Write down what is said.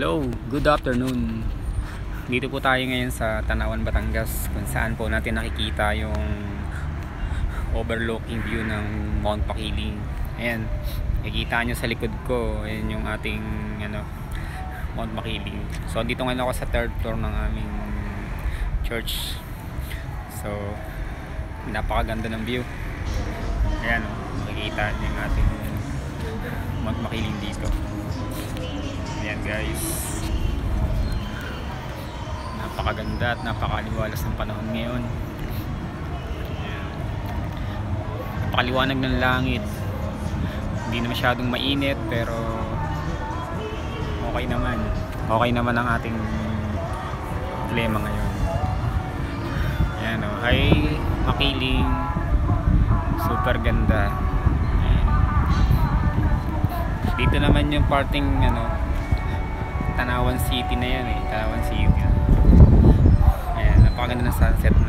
Hello, good afternoon. Dito po tayo ngayon sa Tanawan, Batangas, kung saan po natin nakikita yung overlooking view ng Mount Makiling. Ayan, nakikita nyo sa likod ko, ayan yung ating Mount Makiling. So dito ngayon ako sa third floor ng aming church. So napakaganda ng view. Ayan, nakikita nyo yung ating Mount Makiling dito. Ayan guys, napakaganda at napakaliwalas ng panahon ngayon. Ayan. Napakaliwanag ng langit, hindi na masyadong mainit pero okay naman ang ating klima ngayon. Ayan, oh. Hi Makiling, super ganda. Ayan. Dito naman yung parting Tanawan City na yan Tanawan City. Ayan, napakaganda ng sunset